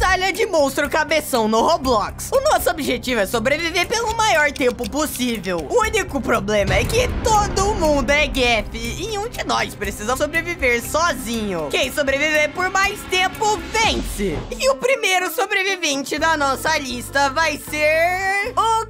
batalha de monstro cabeção no Roblox. O nosso objetivo é sobreviver pelo maior tempo possível. O único problema é que todo mundo é Gef e um de nós precisa sobreviver sozinho. Quem sobreviver por mais tempo vence. E o primeiro sobrevivente da nossa lista vai ser o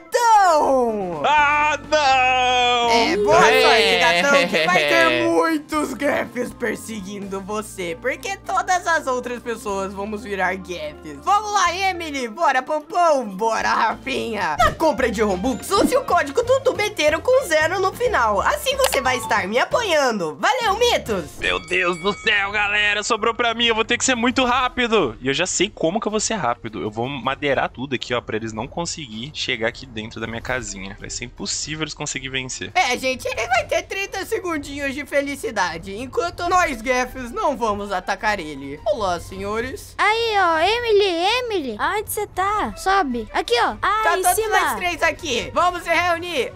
Gatão. Ah, não! Boa sorte, Gatão, que vai ter muitos Gefs perseguindo você, porque todas as outras pessoas vamos virar Gefs. Vamos lá, Emily, bora, Pompom, bora, Rafinha. Na compra de Robux, use o código TutuBeteiro com 0 no final, assim você vai estar me apoiando. Valeu, Mitos! Meu Deus do céu, galera, sobrou pra mim, eu vou ter que ser muito rápido. E eu já sei como que eu vou ser rápido. Eu vou madeirar tudo aqui, ó, pra eles não conseguirem chegar aqui dentro da minha casinha. Vai ser impossível eles conseguirem vencer. Gente, ele vai ter 30 segundinhos de felicidade, enquanto nós, Gefs, não vamos atacar ele. Olá, senhores. Aí, ó, Emily. Onde você tá? Sobe. Aqui, ó. Tá Em todos cima. nós três aqui. Vamos se reunir.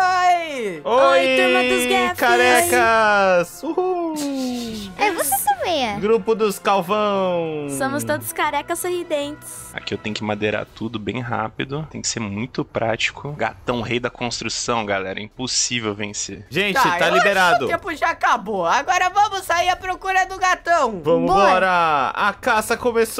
Oi! Oi, turma dos Gefs. Carecas! Uhul! Você também é. Grupo dos Calvão! Somos todos carecas sorridentes. Aqui eu tenho que madeirar tudo bem rápido. Tem que ser muito prático. Gatão, rei da construção, galera. É impossível vencer. Gente, Tá, tá eu liberado. acho que o tempo já acabou. Agora vamos sair à procura do Gatão. Vambora! A caça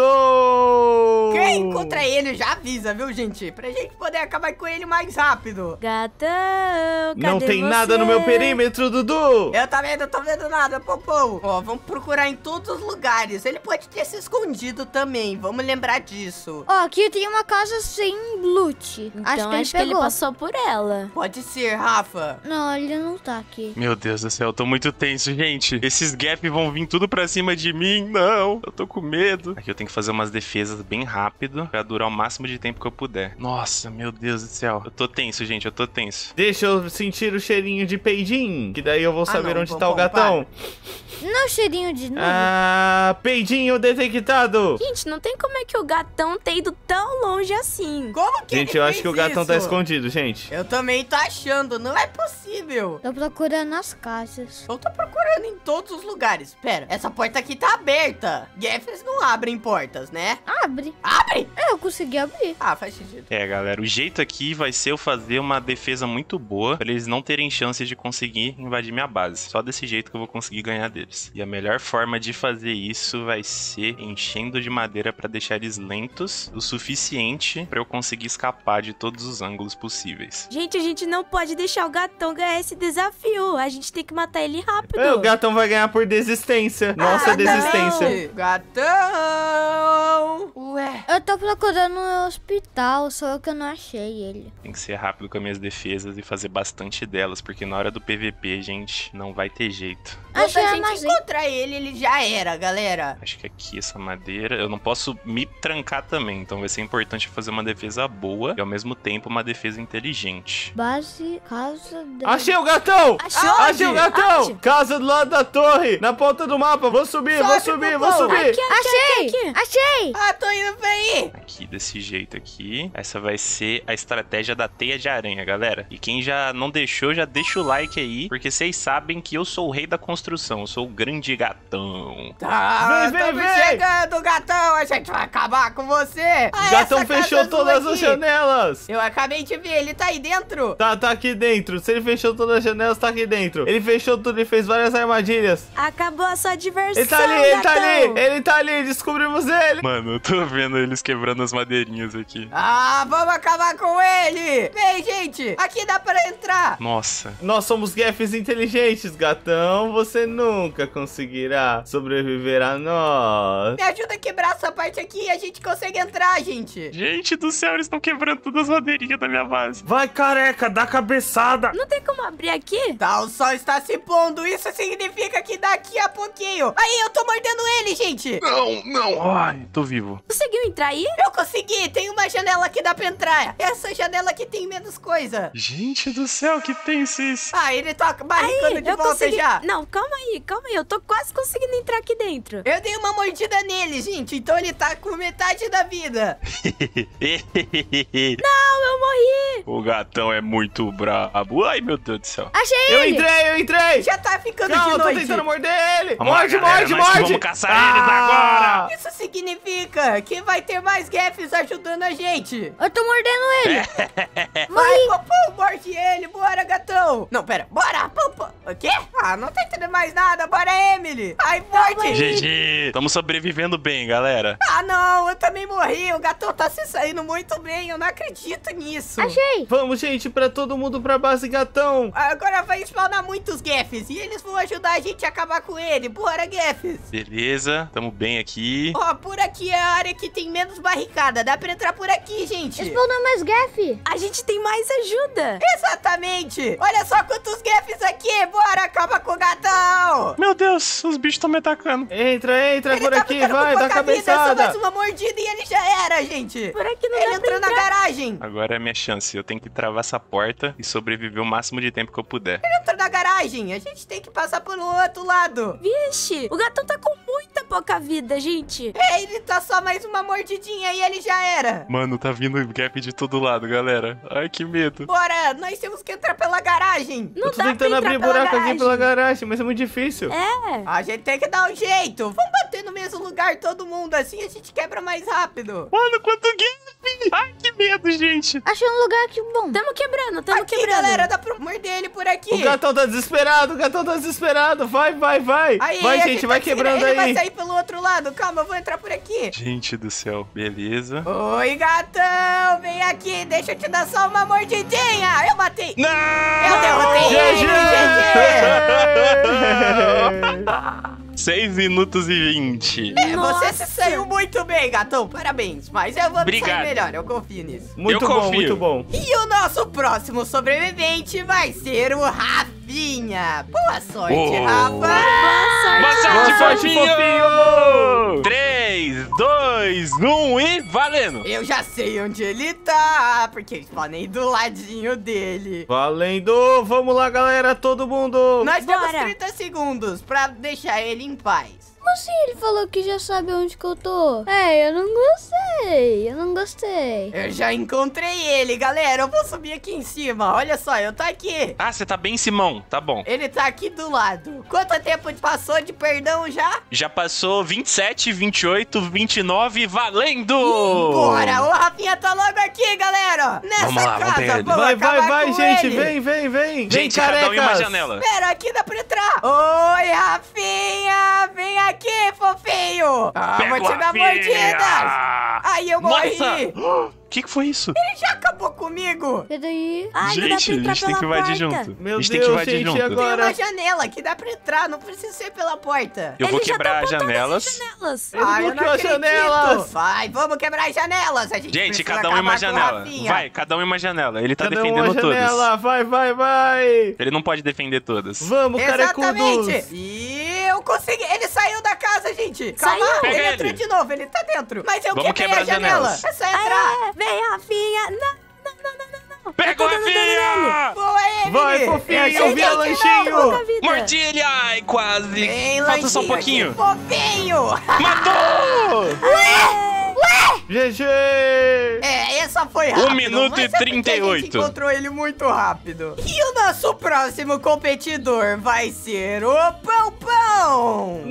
começou! Quem encontra ele já avisa, viu, gente? Pra gente poder acabar com ele mais rápido. Gatão, cadê Não tem você? nada no meu perímetro, Dudu! Eu também não tô vendo nada, Popom. Ó, vamos procurar em todos os lugares. Ele pode ter se escondido também. Vamos lembrar disso. Ó, aqui tem uma casa sem loot. Então acho que ele passou por ela. Pode ser, Rafa. Não, ele não tá aqui. Meu Deus do céu, eu tô muito tenso, gente. Esses Gef vão vir tudo pra cima de mim. Não, eu tô com medo. Aqui eu tenho que fazer umas defesas bem rápido pra durar o máximo de tempo que eu puder. Nossa, meu Deus do céu. Eu tô tenso, gente, eu tô tenso. Deixa eu sentir o cheirinho de peidinho, que daí eu vou saber não, onde bom, tá o bom, gatão. Não, cheirinho de novo. Ah, peidinho detectado. Gente, não tem como é que o gatão ter ido tão longe assim. Como que Gente, ele eu acho fez que o gatão tá isso? escondido, gente. Eu também tô achando, não é possível. Tô procurando nas casas. Eu tô procurando em todos os lugares. Pera, essa porta aqui tá aberta. Gefs não abrem portas, né? Abre. Abre! Eu consegui abrir. Ah, faz sentido. Galera, o jeito aqui vai ser eu fazer uma defesa muito boa pra eles não terem chances de conseguir invadir minha base. Só desse jeito que eu vou conseguir ganhar deles. E a melhor forma de fazer isso vai ser enchendo de madeira pra deixar eles lentos o suficiente pra eu conseguir escapar de todos os ângulos possíveis. Gente, a gente não pode deixar o gatão ganhar esse desafio. A gente tem que matar ele rápido. O gatão vai ganhar por desistência. Nossa, desistência. Gatão! Ué. Eu tô procurando no hospital, só que eu não achei ele. Tem que ser rápido com as minhas defesas e fazer bastante delas, porque na hora do PVP, gente, não vai ter jeito. Quando Achei a a gente armazém. encontrar ele, ele já era, galera. Acho que aqui essa madeira, eu não posso me trancar também, então vai ser importante fazer uma defesa boa e ao mesmo tempo uma defesa inteligente. Base, casa da... Achei o gatão! Achou? Achei o gatão! Aonde? Casa do lado da torre, na ponta do mapa. Vou subir, vou Sobe, subir, Popô. vou subir. Achei! Achei! Ah, tô indo pra aí. Aqui, desse jeito aqui. Essa vai ser a estratégia da teia de aranha, galera. E quem já não deixou, já deixa o like aí, porque vocês sabem que eu sou o rei da construção, eu sou o grande gatão. Tá, Vem, estamos vem. chegando, Gatão. A gente vai acabar com você. O gatão essa fechou casa todas azul as aqui. janelas. Eu acabei de ver, ele tá aí dentro. Tá aqui dentro. Se ele fechou todas as janelas, tá aqui dentro. Ele fechou tudo, ele fez várias armadilhas. Acabou a sua diversão, Ele tá ali, ele tá gatão. ali, ele tá ali, descobrimos ele. Mano, eu tô vendo eles quebrando as madeirinhas aqui. Ah, vamos acabar com ele. Vem, gente. Aqui dá pra entrar. Nossa. Nós somos Gefs inteligentes, gatão. Você nunca conseguirá sobreviver a nós. Me ajuda a quebrar essa parte aqui e a gente consegue entrar, gente. Gente do céu, eles estão quebrando todas as madeirinhas da minha base. Vai, careca, dá cabeçada. Não tem como abrir aqui? Tá, o sol está se pondo. Isso significa que daqui a pouquinho... Aí, eu tô mordendo ele, gente. Não, não. Ai, tô vivo. Conseguiu entrar aí? Eu consegui. Tem uma janela que dá pra entrar. Essa janela aqui tem menos coisa. Gente do céu, que tenso isso. Ah, ele tá barricando de eu volta consegui. já. Não, calma aí. Eu tô quase conseguindo entrar aqui dentro. Eu dei uma mordida nele, gente. Então ele tá com metade da vida. Não, eu morri. O gatão é muito brabo. Ai, meu Deus do céu. Achei Eu ele! entrei! Já tá ficando Calma, de eu tô noite. tentando morder ele! Vamos lá, Morde, galera, morde, nós que morde! vamos caçar eles agora! Isso significa que vai ter mais Gaffs ajudando a gente. Eu tô mordendo ele! Vai, Popô, morde ele. Bora, gatão. Não, pera. Bora, Popô. O quê? Ah, não tá entendendo mais nada. Bora, Emily. Ai, morde. GG. Estamos sobrevivendo bem, galera. Ah, não. Eu também morri. O gatão tá se saindo muito bem. Eu não acredito nisso. Achei! Vamos, gente, pra todo mundo pra base gatão! Agora vai spawnar muitos Gaffs e eles vão ajudar a gente a acabar com ele. Bora, Gaffs. Beleza, tamo bem aqui. Ó, por aqui é a área que tem menos barricada. Dá pra entrar por aqui, gente. Spawnou mais Gaff! A gente tem mais ajuda. Exatamente. Olha só quantos Gaffs aqui. Bora, acaba com o gatão. Meu Deus, os bichos estão me atacando. Entra Ele por tá aqui, ficando vai, com dá pouca vida, só cabeçada! mais uma mordida e ele já era, gente. Por aqui não Ele dá pra entrou na entrar. garagem. Agora é a minha chance. Eu tenho que travar essa porta e sobreviver o máximo de tempo que eu puder. Ele entrou na garagem. A gente tem que passar pelo outro lado. Vixe, o gatão tá com muita pouca vida, gente. É, ele tá só mais uma mordidinha e ele já era. Mano, tá vindo gap de todo lado, galera. Ai, que medo. Bora, nós temos que entrar pela garagem. Não Eu tô dá pra tentando entrar abrir pela buraco garagem. aqui pela garagem, mas é muito difícil. É. A gente tem que dar um jeito. Vamos bater no mesmo lugar todo mundo, assim a gente quebra mais rápido. Mano, quanto gap! Ai, que medo, gente. Achei um lugar aqui bom. Tamo quebrando, tamo Aqui, quebrando. galera, dá pra morder ele por aqui. O gatão tá desesperado, o gatão tá desesperado. Vai. Aí, Vai, a gente, vai tá quebrando ele vai aí. sair pelo outro lado. Calma, eu vou entrar por aqui. Gente do céu, beleza. Oi, gatão, vem aqui, deixa eu te dar só uma mordidinha. Eu matei. Não! Eu derrotei ele, GG. 6 minutos e 20. Você Nossa. se saiu muito bem, gatão. Parabéns. Mas eu vou me Obrigado. sair melhor, eu confio nisso. Muito Eu bom, confio. muito bom. E o nosso próximo sobrevivente vai ser o Rafinha. Boa sorte, Oh. Rafa. Boa sorte, sorte, fofinho! fofinho! 3, 2, 1 e valendo! Eu já sei onde ele tá, porque eu spawnei do ladinho dele. Valendo! Vamos lá, galera, todo mundo! Nós temos Bora. 30 segundos pra deixar ele em paz. Como assim ele falou que já sabe onde que eu tô? É, eu não gostei. Eu já encontrei ele, galera. Eu vou subir aqui em cima. Olha só, eu tô aqui. Ah, você tá bem, Simão? Tá bom. Ele tá aqui do lado. Quanto tempo passou de perdão já? Já passou 27, 28, 29, valendo! Bora, o Rafinha tá logo aqui, galera. Nessa Vamos lá, vamos pegar casa, ele. vamos acabar Vai, com gente, ele. vem! Gente, vem, cada um em uma carecas. janela. Pera, aqui dá pra entrar. Oi, Rafinha. Vem aqui, fofinho. Ah, Pega vou te o dar Rafinha. mordidas. Aí eu morri. Nossa! O que foi isso? Ele já acabou comigo. E daí? Ai, não dá Gente, pra a entrar gente tem que pela invadir porta. junto. Meu a gente tem que Deus, invadir gente, junto. e agora? Tem uma janela que dá pra entrar, não precisa ser pela porta. Eu vou Ele já quebrar tá as apontando janelas. as janelas. Ele eu não bloqueou as acredito. janelas. Vai, vamos quebrar as janelas. A gente Gente, precisa cada um em uma acabar com o janela. Rafinha. Vai, cada um em uma janela. Ele tá Cada uma defendendo todas. janela, vai! Ele não pode defender todas. Vamos, carecudos! Exatamente. E eu consegui. Ele saiu da casa, gente. Calma, Saiu? Pega ele ele. entrou de novo. Ele tá dentro. Mas eu Vamos quebrei quebrar a as janela. janelas. É só entrar. É, vem, Rafinha. Não. Pega o tô dando dano nele. Rafinha! Boa, Emily. Vai, fofinho, Eu eu vi cheguei a de lanchinho. novo. Pouca vida. Mordi ele! Ai, quase! Vem, Falta só um lanchinho pouquinho. aqui, fofinho. Matou! GG! Essa foi rápido. 1 minuto mas e é porque a 38. gente encontrou ele muito rápido. E o nosso próximo competidor vai ser o Pão Pão.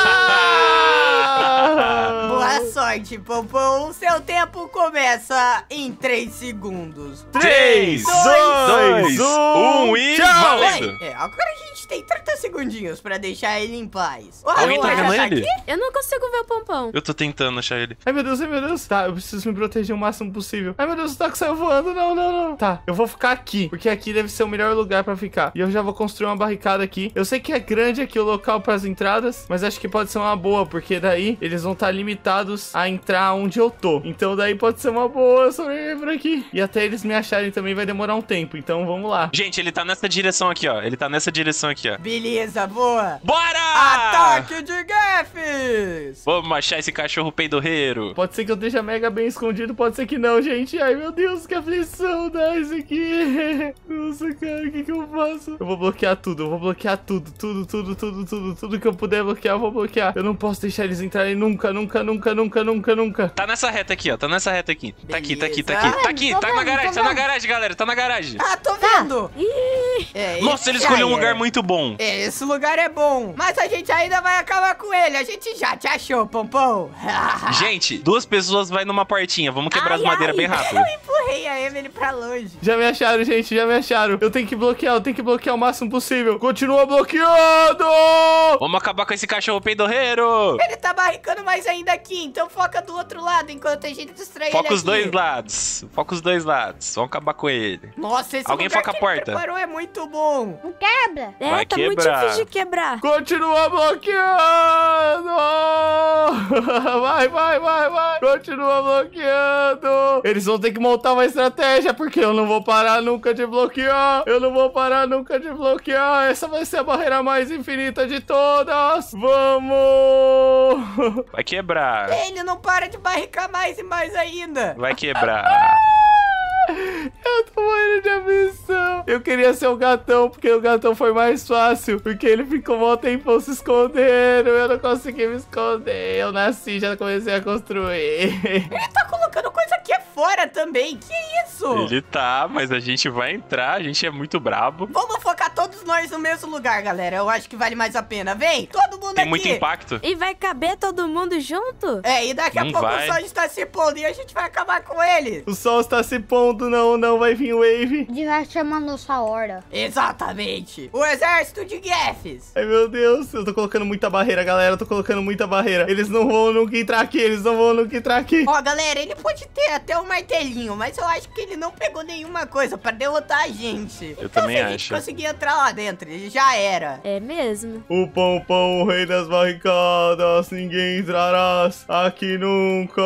Não! Boa sorte, Pão Pão. Seu tempo começa em 3 segundos. 3, 2, 1 e tchau! valendo! Agora a gente tem 30 segundinhos pra deixar ele em paz. Alguém tá Ué, vendo já ele? aqui? Eu não consigo ver o pompom. Eu tô tentando achar ele. Ai, meu Deus. Tá, eu preciso me proteger o máximo possível. Ai, meu Deus, o taco saiu voando. Não. Tá, eu vou ficar aqui, porque aqui deve ser o melhor lugar pra ficar. E eu já vou construir uma barricada aqui. Eu sei que é grande aqui o local pras entradas, mas acho que pode ser uma boa, porque daí eles vão estar limitados a entrar onde eu tô. Então daí pode ser uma boa sobreviver por aqui. E até eles me acharem também vai demorar um tempo, então vamos lá. Gente, ele tá nessa direção aqui, ó. Ele tá nessa direção aqui, ó. Beleza, boa. Bora! Ataque de Gaffs! Vamos achar esse cachorro peidorreiro. Pode ser que eu esteja mega bem escondido, pode ser que não, gente. Ai, meu Deus, que aflição dá isso aqui. Nossa, cara, o que eu faço? Eu vou bloquear tudo, tudo que eu puder bloquear, eu vou bloquear. Eu não posso deixar eles entrarem nunca. nunca. Tá nessa reta aqui, ó. Tá nessa reta aqui. Tá aqui, tá aqui, tá Beleza. aqui. Tá aqui, Tô tá na vendo, garagem, tô tá na vendo. garagem, galera. Tá na garagem. Ah, tô vendo. Nossa, ele esse escolheu aí um lugar é. muito bom. Esse lugar é bom, mas a gente ainda vai acabar com ele. A gente já te achou, Pompom. Gente, 2 pessoas vai numa portinha. Vamos quebrar as Ai, madeiras ai. bem rápido. Eu empurrei a Emily pra longe. Já me acharam, gente, já me acharam. Eu tenho que bloquear o máximo possível. Continua bloqueando! Vamos acabar com esse cachorro peidorreiro. Ele tá barricando mais ainda aqui, então foca do outro lado enquanto a gente distrai Foca ele os aqui. 2 lados. Foca os 2 lados. Vamos acabar com ele. Nossa, esse Alguém lugar foca que a porta. ele preparou é muito bom. Não quebra. É, Vai tá muito quebrar. difícil de quebrar. Continua bloqueando! Vai. Continua bloqueando. Eles vão ter que montar uma estratégia, porque eu não vou parar nunca de bloquear. Essa vai ser a barreira mais infinita de todas. Vamos! Vai quebrar. Ele não para de barricar mais e mais ainda. Vai quebrar. Eu tô morrendo de ambição. Eu queria ser o gatão, porque o gatão foi mais fácil. Porque ele ficou um tempão se escondendo. Eu não consegui me esconder. Eu nasci, já comecei a construir. Ele tá colocando coisa aqui fora também. Que isso? Ele tá, mas a gente vai entrar. A gente é muito brabo. Vamos focar todos nós no mesmo lugar, galera. Eu acho que vale mais a pena. Vem, todo mundo Tem aqui. muito impacto. E vai caber todo mundo junto? É, e daqui a Não pouco vai. o sol está se pondo e a gente vai acabar com ele. O sol está se pondo, não vai vir wave. A gente vai chamar nossa horda. Exatamente. O exército de Geffs. Ai, meu Deus, eu tô colocando muita barreira, galera. Eu tô colocando muita barreira. Eles não vão nunca entrar aqui, Ó, galera, ele pode ter até um martelinho, mas eu acho que ele não pegou nenhuma coisa pra derrotar a gente. Eu então, também se a gente acho. conseguir entrar lá dentro, ele já era. É mesmo. O Pompom, o rei das barricadas. Ninguém entrará aqui nunca.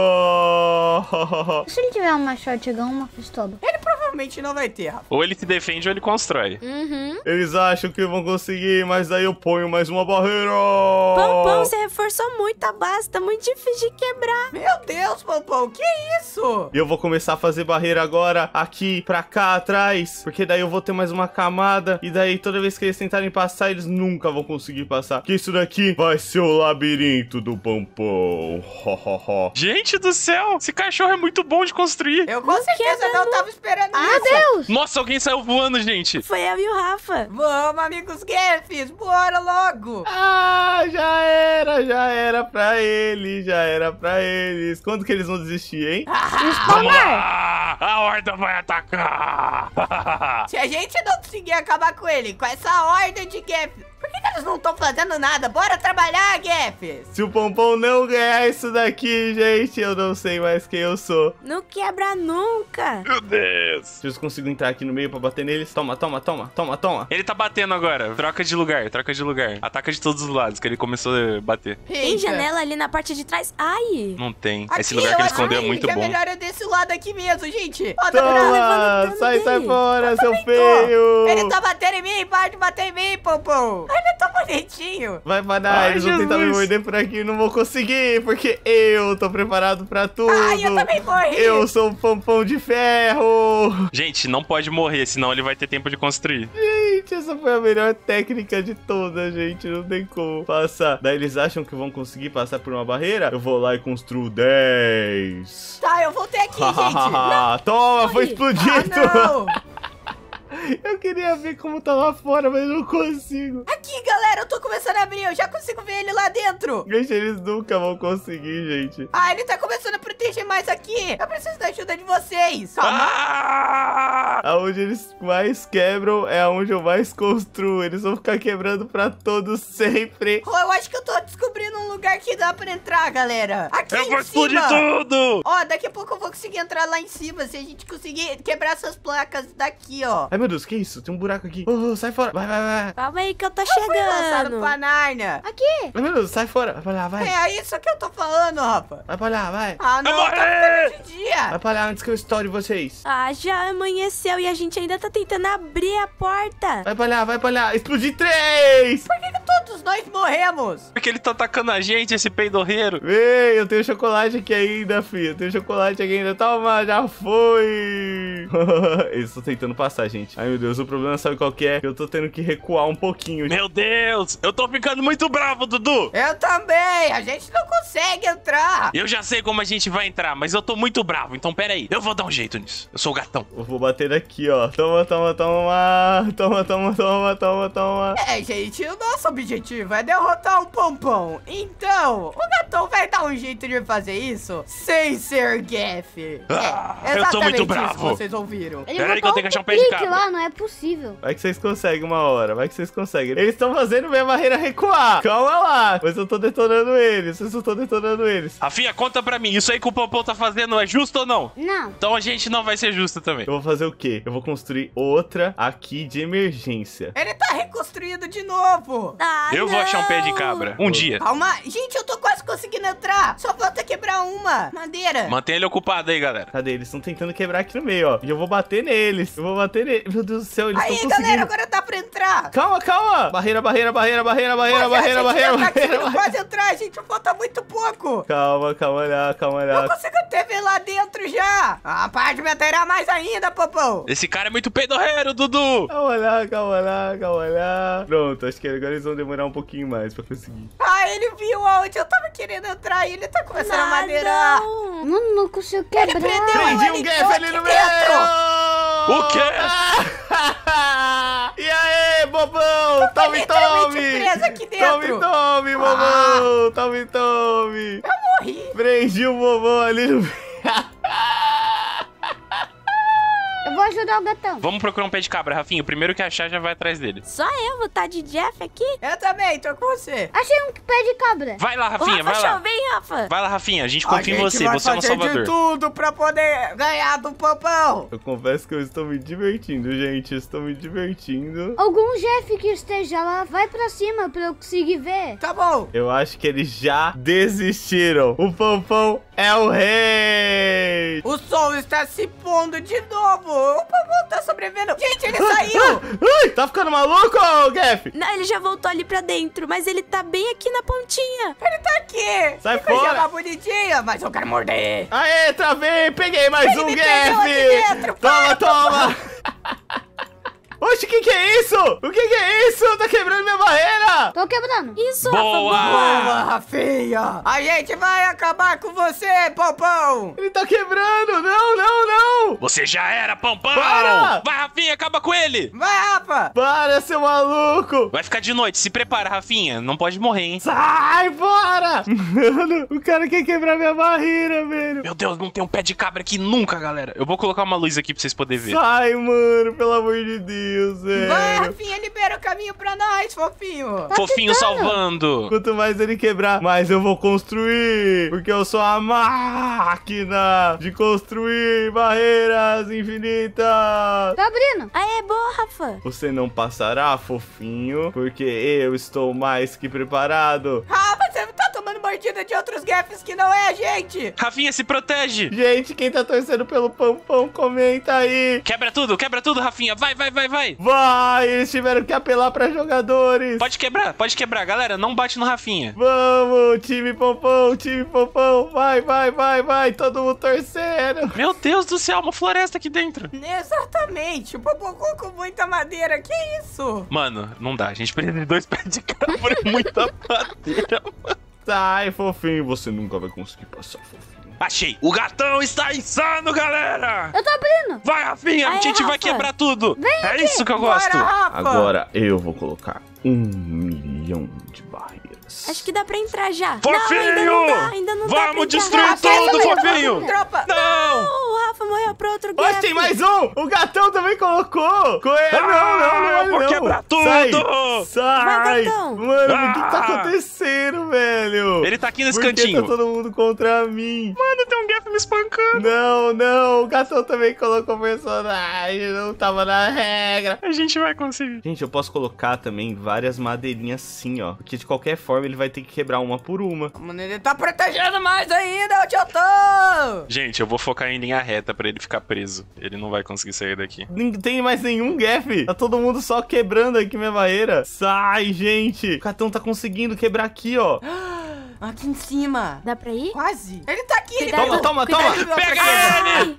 Se ele tiver uma shotgun, uma pistola. Ele provavelmente não vai ter, Rafa. Ou ele se defende ou ele constrói. Uhum. Eles acham que vão conseguir, mas aí eu ponho mais uma barreira. Pompom, você reforçou muito a base, tá muito difícil de quebrar. Meu Deus, Pompom, que isso? E eu vou começar a fazer barreira agora aqui, pra cá, atrás. Porque daí eu vou ter mais uma camada. E daí toda vez que eles tentarem passar, eles nunca vão conseguir passar. Que isso daqui vai ser o labirinto do Pompom. Gente do céu, esse cachorro é muito bom de construir. Eu com certeza não tava esperando Meu isso. Deus! Nossa, alguém saiu voando, gente. Foi eu e o Rafa. Vamos, amigos Geffs, bora logo. Ah, já era pra eles. Quando que eles vão desistir, hein? Vamos lá! A horda vai atacar! Se a gente não conseguir acabar com ele, com essa horda de Geffs, por que eles não estão fazendo nada? Bora trabalhar, Geffs. Se o Pompom não ganhar isso daqui, gente, eu não sei mais quem eu sou. Não quebra nunca. Meu Deus. Se eu consigo entrar aqui no meio pra bater neles, toma. Ele tá batendo agora. Troca de lugar. Ataca de todos os lados, que ele começou a bater. Tem Eita. janela ali na parte de trás. Ai. Não tem. Aqui, Esse lugar que ele escondeu é acho muito que bom. é melhor é desse lado aqui mesmo, gente. Ó, tá Toma, vendo? levando o sai dano fora, dele. seu Tô. feio. Ele tá batendo em mim, para de bater em mim, Pompom. Ai, ele é tão bonitinho. Vai parar, Ai, eles vão tentar me Jesus. morder por aqui, não vou conseguir, porque eu tô preparado pra tudo. Ai, eu também morri. Eu sou um Pompom de ferro. Gente, não pode morrer, senão ele vai ter tempo de construir. Gente, essa foi a melhor técnica de todas, gente. Não tem como passar. Daí eles acham que vão conseguir passar por uma barreira. Eu vou lá e construo 10. Tá, eu voltei aqui, gente. Toma, foi explodido. Ah, não. Eu queria ver como tá lá fora, mas não consigo. Aqui, galera, eu tô começando a abrir. Eu já consigo ver ele lá dentro. Gente, eles nunca vão conseguir, gente. Ah, ele tá começando a proteger mais aqui. Eu preciso da ajuda de vocês. Calma. Ah! Aonde eles mais quebram é aonde eu mais construo. Eles vão ficar quebrando pra todos sempre. Oh, eu acho que eu tô descobrindo um lugar que dá pra entrar, galera. Aqui Eu em vou explodir cima. tudo! Ó, daqui a pouco eu vou conseguir entrar lá em cima. Se a gente conseguir quebrar essas placas daqui, ó. Ai, meu Deus, que isso? Tem um buraco aqui. Oh, sai fora. Vai. Calma aí que eu tô Fui lançado chegando. pra Nárnia. Aqui! Ai, meu Deus, sai fora. Vai pra lá, vai. É isso que eu tô falando, Rafa. Vai pra lá, vai. Ah, não, Morre, tá De dia. Vai pra lá antes que eu estoure vocês. Ah, já amanheceu e a gente ainda tá tentando abrir a porta. Vai pra lá. Explodir 3. Por que todos nós morremos? Porque ele tá atacando a gente, esse peidorreiro. Vem, eu tenho chocolate aqui ainda, filho. Eu tenho chocolate aqui ainda. Toma, já foi. Eles estão tentando passar, gente. Ai, meu Deus, o problema sabe qual que é? Eu tô tendo que recuar um pouquinho. Meu Deus, eu tô ficando muito bravo, Dudu. Eu também. A gente não consegue entrar. Eu já sei como a gente vai entrar, mas eu tô muito bravo. Então, pera aí. Eu vou dar um jeito nisso. Eu sou o gatão. Eu vou bater daqui, ó. Toma. Toma. É, gente, o nosso objetivo é derrotar o Pompom. Então, o gatão vai dar um jeito de fazer isso sem ser Gef. Eu tô muito isso bravo. que vocês ouviram. Ele Pera aí que eu botou tenho que achar um pé de pique cabra. lá, não é possível. Vai que vocês conseguem uma hora. Eles estão fazendo minha barreira recuar. Calma lá. Mas eu tô detonando eles. Rafinha, conta pra mim. Isso aí que o Pompom tá fazendo é justo ou não? Não. Então a gente não vai ser justo também. Eu vou fazer o quê? Eu vou construir outra aqui de emergência. Ele tá reconstruído de novo. Ah, Eu vou achar um pé de cabra. Um dia. Calma. Gente, eu tô quase conseguindo entrar. Só falta quebrar uma madeira. Mantenha ele ocupado aí, galera. Cadê? Eles estão tentando quebrar aqui no meio, ó. E eu vou bater neles. Meu Deus do céu, eles estão Aí, conseguindo. galera, agora dá pra entrar. Calma. Barreira. Mas a gente já tá conseguindo quase entrar, gente. Falta muito pouco. Calma Eu lá. consigo até ver lá dentro já. Ah, para de me atirar mais ainda, Popão. Esse cara é muito peidorreiro, Dudu. Calma lá. Pronto, acho que agora eles vão demorar um pouquinho mais pra conseguir. Ah, ele viu aonde eu tava querendo entrar e ele tá começando a madeirar. não. Mano, não consigo quebrar. prendeu. Prendi um ele Gef entrou ali no aqui meio! dentro. O quê? E aí, bobão? Tome! literalmente preso aqui dentro. Tome, bobão! Tome! Eu morri. Prendi o bobão ali no meio. Eu vou ajudar o gatão. Vamos procurar um pé de cabra, Rafinha. O primeiro que achar já vai atrás dele. Só eu vou estar de Jeff aqui? Eu também, tô com você. Achei um pé de cabra. Vai lá, Ô, Rafinha, Rafa, vai lá. vem, Rafa. Vai lá, Rafinha. A gente confia em você. vai Você é o nosso fazer de salvador. tudo pra poder ganhar do Popão. Eu confesso que eu estou me divertindo, gente. Estou me divertindo. Algum Jeff que esteja lá, vai pra cima pra eu conseguir ver. Tá bom. Eu acho que eles já desistiram. O Pompom é o rei. O sol está se pondo de novo. O Popão tá sobrevivendo. Gente, ele saiu. Ai, tá ficando maluco, Gef? Não, ele já voltou ali pra dentro, mas ele tá bem aqui na pontinha. Ele tá aqui. Sai Que coisa fora. mais bonitinha, mas eu quero morder. Aê, travei. Peguei mais Ele um me pegou aqui Gef. dentro. Toma. Oxe, o que é isso? O que é isso? Tá quebrando minha barreira. Tô quebrando. Isso, Boa! Rafa, boa. Boa, Rafinha. A gente vai acabar com você, Popão. Ele tá quebrando. Não. Você já era, Pompão! Para! Vai, Rafinha, acaba com ele! Vai, Rafa. Para, seu maluco. Vai ficar de noite, se prepara, Rafinha. Não pode morrer, hein? Sai fora. Mano, o cara quer quebrar minha barreira, velho. Meu Deus, não tem um pé de cabra aqui nunca, galera. Eu vou colocar uma luz aqui pra vocês poderem ver. Sai, mano, pelo amor de Deus, velho. Vai, Rafinha, libera o caminho pra nós, fofinho. Fofinho tentando. salvando. Quanto mais ele quebrar, mais eu vou construir. Porque eu sou a máquina de construir barreiras infinitas. Tá abrindo. Aê, boa, Rafa. Você não passará, fofinho, porque eu estou mais que preparado. Ah, você tá tomando mordida de outros Gefs que não é a gente. Rafinha, se protege. Gente, quem tá torcendo pelo Pompom, comenta aí. Quebra tudo, Rafinha. Vai. Vai, eles tiveram que apelar pra jogadores. Pode quebrar, galera. Não bate no Rafinha. Vamos, time Pompom. Vai, todo mundo torcendo. Meu Deus do céu, uma floresta aqui dentro. Exatamente, o Popô com muita madeira, que isso? Mano, não dá. A gente precisa de 2 pés de cabra e muita madeira. Sai, fofinho, você nunca vai conseguir passar, fofinho. Achei. O gatão está insano, galera. Eu tô abrindo. Vai, Rafinha. Aí, a gente vai Rafa. quebrar tudo. É isso que eu gosto. Bora, Rafa. Agora eu vou colocar 1 milhão de barreiras. Acho que dá pra entrar já. Fofinho! Não, ainda não dá pra Vamos entrar. destruir Rafa, tudo, essa fofinho! Tropa. Não! O Rafa morreu pro outro Oxe, Gef. tem mais um! O gatão também colocou! Não, eu vou quebrar tudo! Sai! Vai, gatão! Mano, o que tá Ah! acontecendo, velho? Ele tá aqui nesse Por que cantinho. tá todo mundo contra mim? Mano, tem um Gef me espancando. Não, o gatão também colocou personagem, não tava na regra. A gente vai conseguir. Gente, eu posso colocar também várias madeirinhas assim, ó. Porque de qualquer forma ele vai ter que quebrar uma por uma. Mano, ele tá protegendo mais ainda, o Tio Tom. Não! Gente, eu vou focar em linha reta pra ele ficar preso. Ele não vai conseguir sair daqui. Não tem mais nenhum Gef. Tá todo mundo só quebrando aqui minha barreira. Sai, gente. O Catão tá conseguindo quebrar aqui, ó. Aqui em cima. Dá pra ir? Quase. Ele tá aqui. Ele Cuidado. Toma. Pega ele!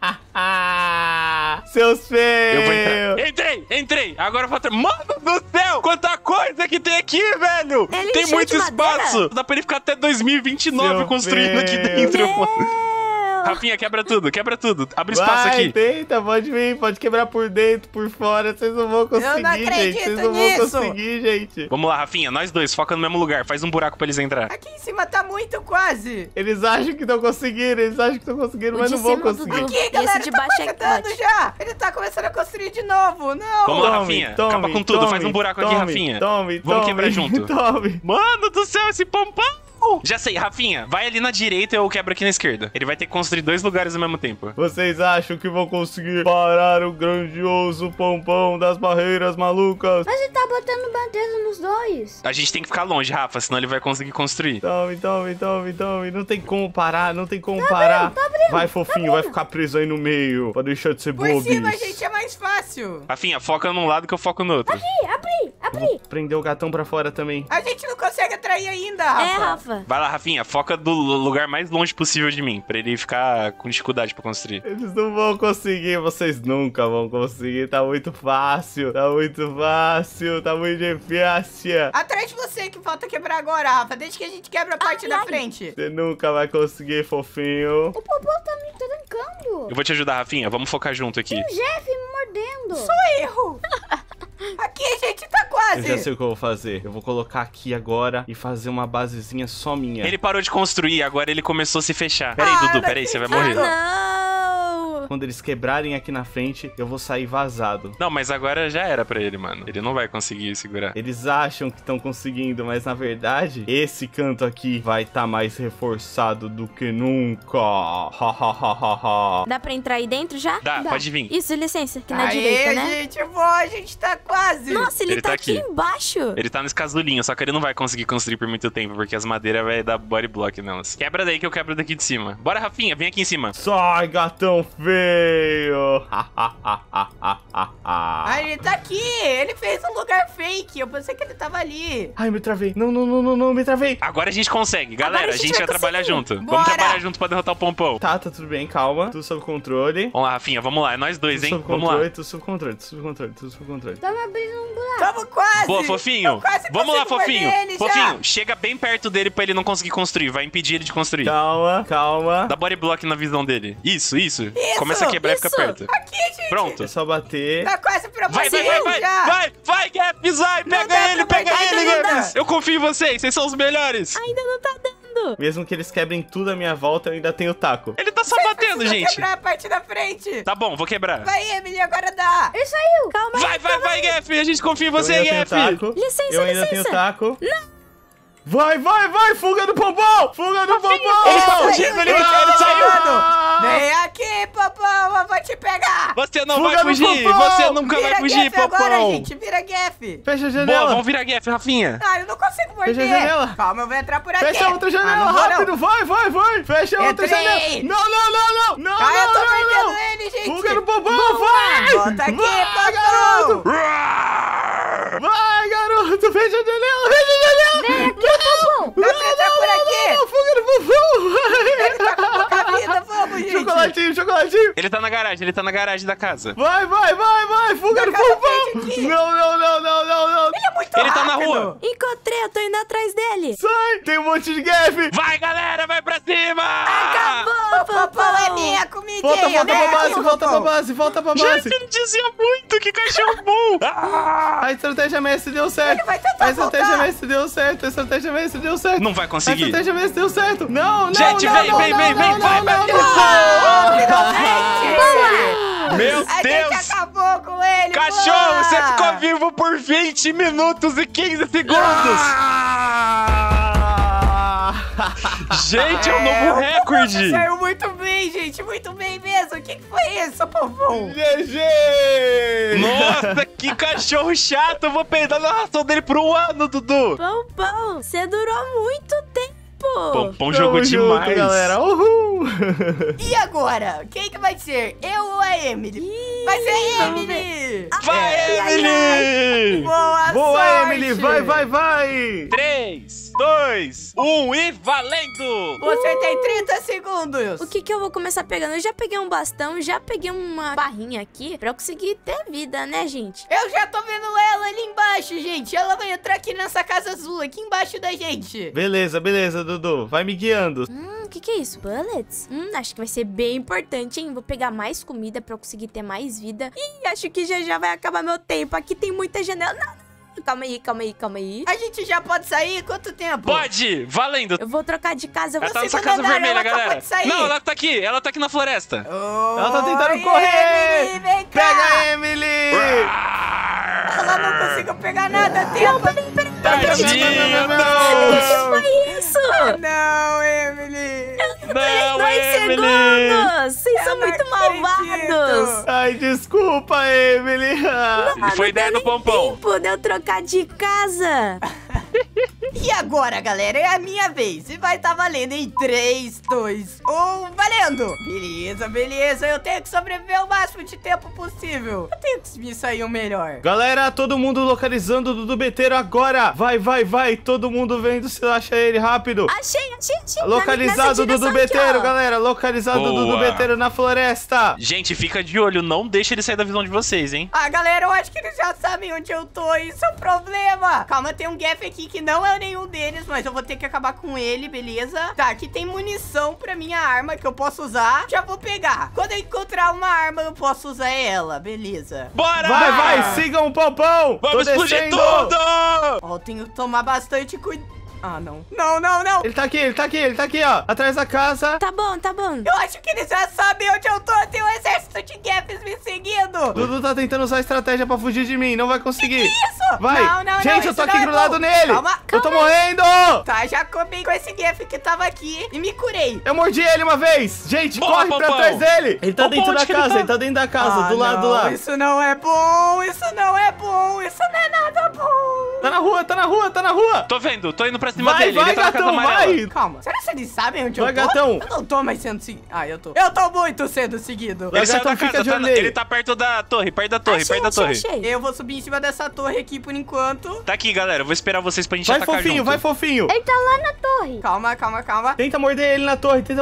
Seus feios. Eu vou entrar. Entrei. Agora eu vou entrar. Mano do céu! Quanta coisa que tem aqui, velho! Ele Tem encheu muito de madeira? espaço. Dá pra ele ficar até 2029 Seu construindo aqui feio. dentro. Meu! Rafinha, quebra tudo. Abre espaço Vai, aqui. tenta, pode vir, pode quebrar por dentro, por fora, vocês não vão conseguir, não gente, acredito vocês não vão nisso. conseguir, gente. Vamos lá, Rafinha, nós dois, foca no mesmo lugar. Faz um buraco pra eles entrar. Aqui em cima tá muito quase. Eles acham que estão conseguindo, O mas de não vão cima do conseguir. Dudu. Aqui, E esse galera, de tá baixo é quase que dando bate. já. Ele tá começando a construir de novo. Não. Vamos lá, Rafinha. Acaba com tudo, faz um buraco aqui, Rafinha. Vamos quebrar junto. Tome. Mano do céu, esse pompom! Já sei, Rafinha, vai ali na direita e eu quebro aqui na esquerda. Ele vai ter que construir 2 lugares ao mesmo tempo. Vocês acham que vão conseguir parar o grandioso pompom das barreiras malucas? Mas ele tá botando bandeja nos dois. A gente tem que ficar longe, Rafa, senão ele vai conseguir construir. Tome. Não tem como parar, parar. Vai, fofinho, vai ficar preso aí no meio. Pra deixar de ser Por bobis. cima, gente, é mais fácil. Rafinha, foca num lado que eu foco no outro. Abri. Prender o gatão pra fora também. A gente não consegue atrair ainda, Rafa. É, Rafa. Vai lá, Rafinha, foca do lugar mais longe possível de mim, pra ele ficar com dificuldade pra construir. Eles não vão conseguir, vocês nunca vão conseguir. Tá muito fácil, tá muito difícil. Atrás de você que falta quebrar agora, Rafa. Desde que a gente quebra a parte da frente. Você nunca vai conseguir, fofinho. O Popô tá me trancando. Eu vou te ajudar, Rafinha, vamos focar junto aqui. O Jeff me mordendo. Erro. Aqui, gente, tá quase. Eu já sei o que eu vou fazer. Eu vou colocar aqui agora e fazer uma basezinha só minha. Ele parou de construir, agora ele começou a se fechar. Peraí, Dudu, peraí, você vai morrer. Não! Quando eles quebrarem aqui na frente, eu vou sair vazado. Não, mas agora já era pra ele, mano. Ele não vai conseguir segurar. Eles acham que estão conseguindo, mas na verdade, esse canto aqui vai estar mais reforçado do que nunca. Dá pra entrar aí dentro já? Dá, pode vir. Isso, licença, aqui na Aê, direita, né? gente, boa, a gente tá quase. Nossa, ele tá aqui embaixo. Ele tá nesse casulinho, só que ele não vai conseguir construir por muito tempo, porque as madeiras vai dar body block nelas. Quebra daí que eu quebro daqui de cima. Bora, Rafinha, vem aqui em cima. Sai, gatão feio. Ah, ele tá aqui. Ele fez um lugar fake. Eu pensei que ele tava ali. Ai, me travei. Não, me travei. Agora a gente consegue. Galera, Agora a gente vai trabalhar conseguir. junto. Bora. Vamos trabalhar junto pra derrotar o Pompom. Tá tudo bem, calma. Tudo sob controle. Vamos lá, Rafinha, vamos lá. É nós dois, hein? Vamos lá. Tudo sob controle. Tamo abrindo um buraco. Tamo quase. Boa, fofinho. Eu quase Vamos lá, consigo morder fofinho. ele já. Fofinho, chega bem perto dele pra ele não conseguir construir. Vai impedir ele de construir. Calma. Dá body block na visão dele. Isso. Começa a quebrar e fica isso. perto. Aqui, gente. Pronto. É só bater. Tá quase pra Vai, você já. vai, Gaps, vai, pega dá ele, pra pega pegar, ele, não dá. Gaps. Eu confio em vocês são os melhores. Ainda não tá dando. Mesmo que eles quebrem tudo à minha volta, eu ainda tenho taco. Ele tá só batendo, Precisa gente. quebrar a parte da frente. Tá bom, vou quebrar. Vai, Emily, agora dá. Ele saiu. Calma aí. Vai, Gaf, a gente confia em você, eu ainda Gaf. tenho taco. Licença, eu ainda licença. tenho taco. Não. Vai, fuga do pompom! Fuga do pompom! Ele tá fugindo, ele saiu. Vem aqui, Popão, eu vou te pegar. Você não Fuga vai do fugir, Pompom. você nunca vai fugir, Gaf agora, Popom. gente, vira Gaf. Fecha a Boa, janela. vamos virar Gaf, Rafinha. Ah, eu não consigo morder. Fecha a janela. Calma, eu vou entrar por aqui. Fecha a outra janela, não vou, não. rápido, vai! Fecha a outra Entrei. janela! Não! Ah, eu tô perdendo ele, gente. Fuga do pompom, vai! Volta aqui, vai, Popão. garoto! Vai, garoto! Fecha a janela! Vem aqui, Popô. Dá pra entrar por aqui. Fuga do pompom! Ele tá com pouca vida, vamos, gente. Chocolatinho! Ele tá na garagem da casa. Vai! Fuga do Taca na pompom! frente aqui. Não! Ele é muito Ele tá na rápido. rua. Encontrei, eu tô indo atrás dele. Sai! Tem um monte de gaf! Vai, galera, vai pra cima. Acabou, Popão é minha comidinha. Volta Vem pra base, aqui, volta pra Popão. base, volta pra Gente, base! ele dizia muito que cachorro bom. A estratégia mestre deu certo! Ele vai tentar A estratégia voltar. mestre deu certo! A estratégia mestre deu certo! Não vai A conseguir. estratégia mestre deu certo! Não! Gente, vem, vai, Meu A Deus. gente acabou com ele. Cachorro, boa. você ficou vivo por 20 minutos e 15 segundos. Gente, é um novo recorde. Saiu muito bem, gente. Muito bem mesmo. O que foi isso, Popom? GG! Nossa, que cachorro chato. Eu vou peidar na ração dele por um ano, Dudu. Pompom, você durou muito tempo. Pompom jogou Tamo junto, demais. galera! Uhul! E agora? Quem que vai ser? Eu ou a Emily? Vai ser a Emily! Vai, Emily! Boa Boa, sorte! Emily! Vai! 3, 2, 1 e valendo! Você tem 30 segundos! O que que eu vou começar pegando? Eu já peguei um bastão, já peguei uma barrinha aqui pra eu conseguir ter vida, né, gente? Eu já tô vendo ela ali embaixo, gente. Ela vai entrar aqui nessa casa azul, aqui embaixo da gente. Beleza, Dudu. Vai me guiando. O que é isso? Bullets? Acho que vai ser bem importante, hein? Vou pegar mais comida pra eu conseguir ter mais vida. Ih, acho que já vai acabar meu tempo. Aqui tem muita janela. Não. Calma aí. A gente já pode sair? Quanto tempo? Pode! Valendo! Eu vou trocar de casa. Ela tá Você nessa Segunda casa andar, vermelha, ela acabou galera. de sair. Não, ela tá aqui na floresta. Ela tá tentando Oi, correr! Emily, vem cá. Pega a Emily! Ela não conseguiu pegar nada. Tempo. Não. foi isso? Não, Emily. Não, 2 Emily! segundos! Vocês são não muito acredito. malvados! Ai, desculpa, Emily. E foi ideia do Pompom. Tempo de eu trocar de casa! E agora, galera, é a minha vez. E vai estar valendo em 3, 2, 1, valendo! Beleza. Eu tenho que sobreviver o máximo de tempo possível. Eu tenho que me sair o melhor. Galera, todo mundo localizando o Dudu Beteiro agora. Vai. Todo mundo vendo se acha ele rápido. Achei! Localizado o Dudu Beteiro, galera. Localizado o Dudu Boa. Beteiro na floresta. Gente, fica de olho, não deixa ele sair da visão de vocês, hein? Ah, galera, eu acho que eles já sabem onde eu tô. Isso é um problema. Calma, tem um Gaff aqui que não é nenhum deles, mas eu vou ter que acabar com ele, beleza? Tá, aqui tem munição pra minha arma que eu posso usar. Já vou pegar. Quando eu encontrar uma arma, eu posso usar ela, beleza? Bora! Vai, sigam o Pompom. Vamos Tô explodir descendo. tudo! Ó, eu tenho que tomar bastante cuidado. Ah, não. Não. Ele tá aqui, ó. Atrás da casa. Tá bom. Eu acho que eles já sabem onde eu tô. Tem um exército de Gaffs me seguindo. Dudu tá tentando usar a estratégia pra fugir de mim. Não vai conseguir. Isso? Vai. Não, Gente, eu isso tô não aqui é grudado bom. nele. Calma. Eu tô morrendo. Tá, já comi com esse Gaff que tava aqui e me curei. Eu mordi ele uma vez. Gente, Boa, corre pra Pompom. trás dele. Ele tá Pompom, dentro da onde que ele casa. tá? Ele tá dentro da casa, do lado lá. Isso não é bom. Isso não é nada bom. Tá na rua. Tô vendo, tô indo pra cima Vai, dele. Ele tá na casa gatão, amarela. vai. Calma, será que eles sabem onde Vai, eu tô? gatão. Eu não tô mais sendo seguido. Ah, eu tô. Eu tô muito sendo seguido. Vai, Ele saiu gatão, da fica casa, de olho nele. ele tá perto da torre, perto da torre. Achei. Eu vou subir em cima dessa torre aqui por enquanto. Tá aqui, galera. Eu vou esperar vocês pra gente Vai, atacar fofinho, junto. vai, fofinho. Ele tá lá na torre. Calma. Tenta morder ele na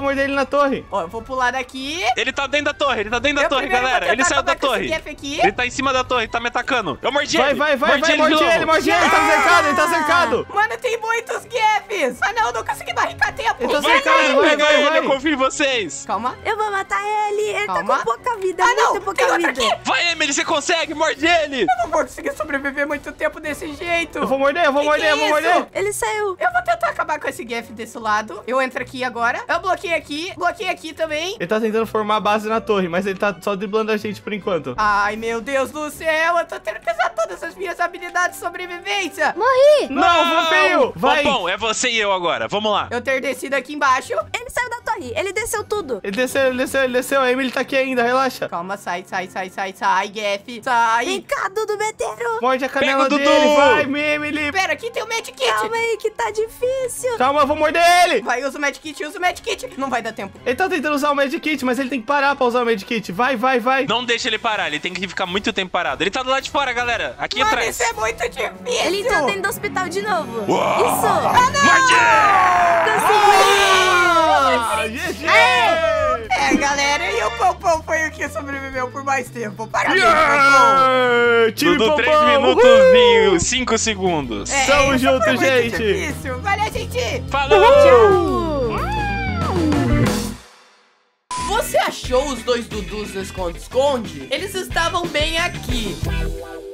torre. Ó, eu vou pular daqui. Ele tá dentro da torre, Eu primeiro vou galera. tentar Ele saiu da acabar com esse torre. Gaff aqui. Ele tá em cima da torre, tá me atacando. Eu mordi Vai, ele. morde de ele, novo. morde ele. Ele tá cercado. Mano, tem muitos Gaffs. Ah, não consegui barricar tempo. Ele tá Vai, cercado, galera, pega vai. ele, eu confio em vocês. Calma. Eu vou matar ele! Ele tá Calma. com pouca vida, Ah, não, muito pouca tem outro vida! aqui. Vai, Emily, você consegue, morde ele. Eu não vou conseguir sobreviver muito tempo desse jeito. Eu vou morder. Que é isso? Ele saiu! Eu vou tentar acabar com esse Gaff desse lado. Eu entro aqui agora. Eu bloqueei aqui também. Ele tá tentando formar a base na torre, mas ele tá só driblando a gente por enquanto. Ai, meu Deus do céu. Eu tô tendo que usar todas as minhas habilidades de sobrevivência. Não, fofinho. Vai. Bom, é você e eu agora. Vamos lá. Eu ter descido aqui embaixo. Ele saiu da torre! Ele desceu tudo! Ele desceu. A Emily tá aqui ainda, relaxa. Calma, sai, Gaff. Sai. Vem cá, Dudu Beteiro! Morde a canela Pega o dele. Dudu. Vai, Emily. Pera, aqui tem o Medkit. Calma aí que tá difícil! Calma, eu vou morder ele. Vai, usa o Medkit. Não vai dar tempo. Ele tá tentando usar o Medkit, mas ele tem que parar pra usar o Medkit. Vai. Não deixa ele parar, ele tem que ficar muito tempo parado. Ele tá do lado de fora, galera. Aqui Mano, atrás. isso é muito difícil. Ele entrou dentro do hospital de novo! Uau. Isso! Morde! Ah, GG! É, galera, e o Pompom foi o que sobreviveu por mais tempo. Parabéns, Pompom. Yeah! Time Tudo 3 Pompom, minutos uhul! e 5 segundos. Tamo isso junto, foi muito gente. difícil. Valeu, gente. Falou! Você achou os dois Dudus no esconde-esconde? Eles estavam bem aqui.